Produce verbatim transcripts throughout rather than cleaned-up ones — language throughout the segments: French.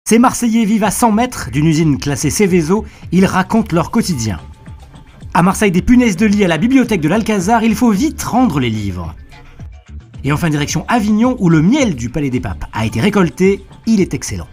Ces Marseillais vivent à cent mètres d'une usine classée Seveso, ils racontent leur quotidien. À Marseille, des punaises de lit à la bibliothèque de l'Alcazar, il faut vite rendre les livres. Et enfin direction Avignon où le miel du Palais des Papes a été récolté, il est excellent.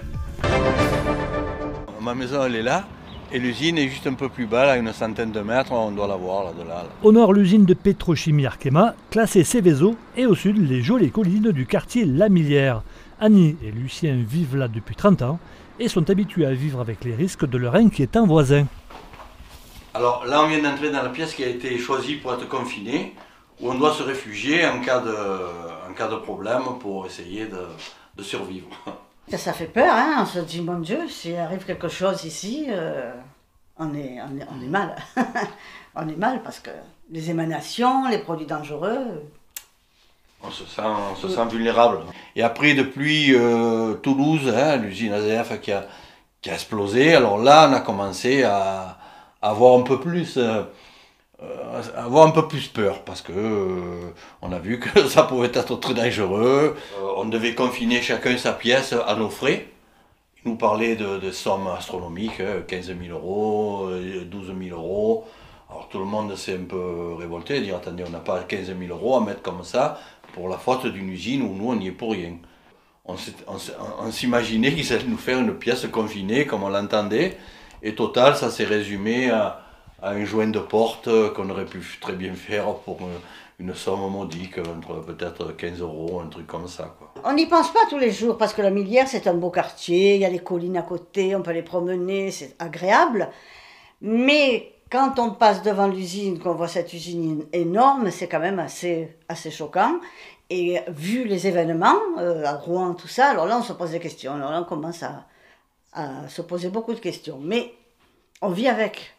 Ma maison elle est là et l'usine est juste un peu plus bas, à une centaine de mètres, on doit la voir là de là. là. Au nord, l'usine de pétrochimie Arkema, classée Seveso, et au sud, les jolies collines du quartier La Millière. Annie et Lucien vivent là depuis trente ans et sont habitués à vivre avec les risques de leur inquiétant voisin. Alors là on vient d'entrer dans la pièce qui a été choisie pour être confinée, où on doit se réfugier en cas de, en cas de problème pour essayer de, de survivre. Ça, ça fait peur, hein? On se dit, mon Dieu, s'il arrive quelque chose ici, euh, on, est, on, est, on est mal. On est mal parce que les émanations, les produits dangereux... On se sent, on se sent vulnérable. Et après, depuis euh, Toulouse, hein, l'usine A Z F qui a, qui a explosé, alors là, on a commencé à, à avoir un peu plus... Euh, Euh, avoir un peu plus peur parce que euh, on a vu que ça pouvait être très dangereux. Euh, on devait confiner chacun sa pièce à nos frais. Ils nous parlaient de, de sommes astronomiques, quinze mille euros, douze mille euros. Alors tout le monde s'est un peu révolté et dit attendez, on n'a pas quinze mille euros à mettre comme ça pour la faute d'une usine où nous on n'y est pour rien. On s'imaginait qu'ils allaient nous faire une pièce confinée comme on l'entendait et total ça s'est résumé à à un joint de porte qu'on aurait pu très bien faire pour une somme modique, entre peut-être quinze euros, un truc comme ça, quoi. On n'y pense pas tous les jours parce que la Millière c'est un beau quartier, il y a les collines à côté, on peut les promener, c'est agréable. Mais quand on passe devant l'usine, qu'on voit cette usine énorme, c'est quand même assez, assez choquant. Et vu les événements, euh, à Rouen, tout ça, alors là on se pose des questions, alors là on commence à, à se poser beaucoup de questions. Mais on vit avec.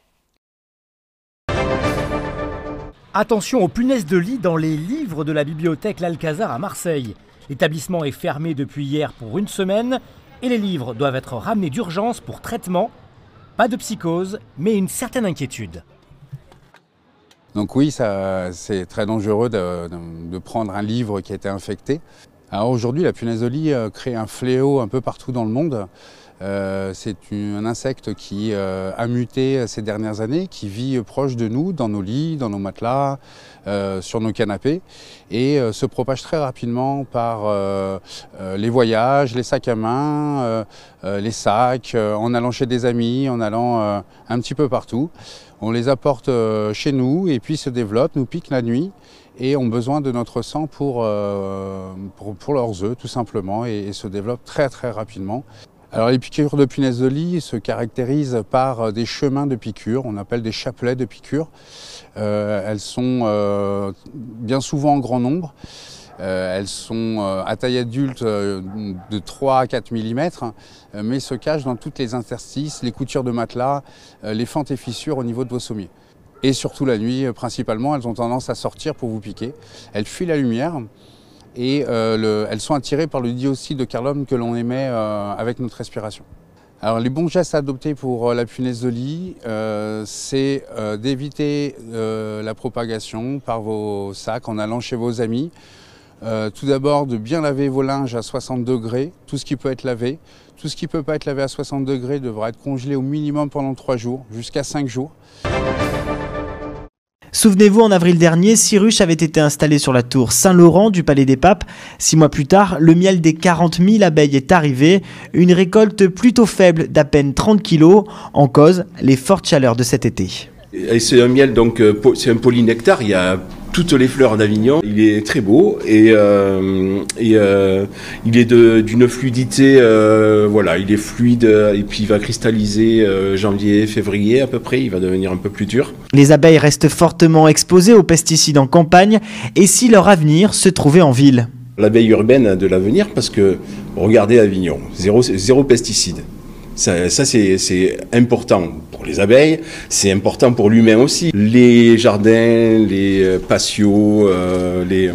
Attention aux punaises de lit dans les livres de la bibliothèque L'Alcazar à Marseille. L'établissement est fermé depuis hier pour une semaine et les livres doivent être ramenés d'urgence pour traitement. Pas de psychose, mais une certaine inquiétude. Donc oui, c'est très dangereux de, de, de prendre un livre qui a été infecté. Alors aujourd'hui, la punaise de lit crée un fléau un peu partout dans le monde. Euh, c'est un insecte qui euh, a muté ces dernières années, qui vit proche de nous, dans nos lits, dans nos matelas, euh, sur nos canapés, et euh, se propage très rapidement par euh, euh, les voyages, les sacs à main, euh, euh, les sacs, euh, en allant chez des amis, en allant euh, un petit peu partout. On les apporte euh, chez nous et puis se développent, nous piquent la nuit et ont besoin de notre sang pour, euh, pour, pour leurs œufs tout simplement et, et se développent très très rapidement. Alors les piqûres de punaises de lit se caractérisent par des chemins de piqûres, on appelle des chapelets de piqûres. Euh, elles sont euh, bien souvent en grand nombre. Euh, elles sont euh, à taille adulte euh, de trois à quatre millimètres, euh, mais se cachent dans toutes les interstices, les coutures de matelas, euh, les fentes et fissures au niveau de vos sommiers. Et surtout la nuit, euh, principalement, elles ont tendance à sortir pour vous piquer. Elles fuient la lumière. Et euh, le, elles sont attirées par le dioxyde de carbone que l'on émet euh, avec notre respiration. Alors les bons gestes à adopter pour euh, la punaise de lit, euh, c'est euh, d'éviter euh, la propagation par vos sacs en allant chez vos amis. Euh, tout d'abord de bien laver vos linges à soixante degrés, tout ce qui peut être lavé. Tout ce qui ne peut pas être lavé à soixante degrés devra être congelé au minimum pendant trois jours, jusqu'à cinq jours. Souvenez-vous, en avril dernier, six ruches avaient été installées sur la tour Saint-Laurent du Palais des Papes. Six mois plus tard, le miel des quarante mille abeilles est arrivé. Une récolte plutôt faible d'à peine trente kilos. En cause, les fortes chaleurs de cet été. C'est un miel, donc c'est un polynectar. Il y a toutes les fleurs d'Avignon. Il est très beau et, euh, et euh, il est d'une fluidité, euh, voilà, il est fluide et puis il va cristalliser euh, janvier, février à peu près. Il va devenir un peu plus dur. Les abeilles restent fortement exposées aux pesticides en campagne et si leur avenir se trouvait en ville. L'abeille urbaine de l'avenir parce que regardez Avignon, zéro, zéro pesticide. Ça, ça c'est important pour les abeilles, c'est important pour l'humain aussi. Les jardins, les patios, euh, les,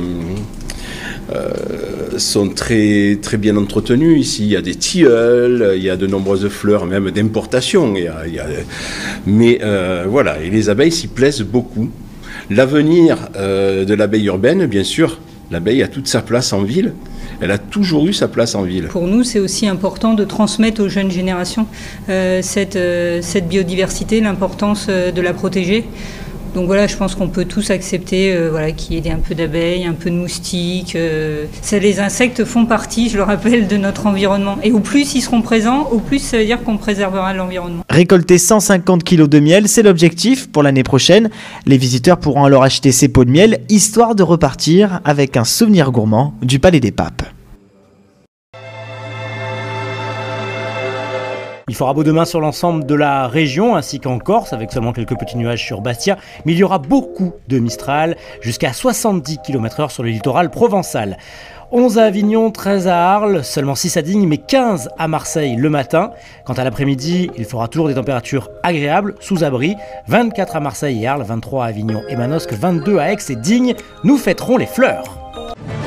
euh, sont très, très bien entretenus ici. Il y a des tilleuls, il y a de nombreuses fleurs, même d'importation. Mais euh, voilà, et les abeilles s'y plaisent beaucoup. L'avenir euh, de l'abeille urbaine, bien sûr, L'abeille a toute sa place en ville. Elle a toujours eu sa place en ville. Pour nous, c'est aussi important de transmettre aux jeunes générations euh, cette, euh, cette biodiversité, l'importance euh, de la protéger. Donc voilà, je pense qu'on peut tous accepter euh, voilà, qu'il y ait un peu d'abeilles, un peu de moustiques. Euh, ça, les insectes font partie, je le rappelle, de notre environnement. Et au plus ils seront présents, au plus ça veut dire qu'on préservera l'environnement. Récolter cent cinquante kilos de miel, c'est l'objectif pour l'année prochaine. Les visiteurs pourront alors acheter ces pots de miel, histoire de repartir avec un souvenir gourmand du Palais des Papes. Il fera beau demain sur l'ensemble de la région ainsi qu'en Corse avec seulement quelques petits nuages sur Bastia, mais il y aura beaucoup de Mistral, jusqu'à soixante-dix kilomètres heure sur le littoral provençal. onze à Avignon, treize à Arles, seulement six à Digne, mais quinze à Marseille le matin. Quant à l'après-midi, il fera toujours des températures agréables, sous abri. vingt-quatre à Marseille et Arles, vingt-trois à Avignon et Manosque, vingt-deux à Aix et Digne. Nous fêterons les fleurs.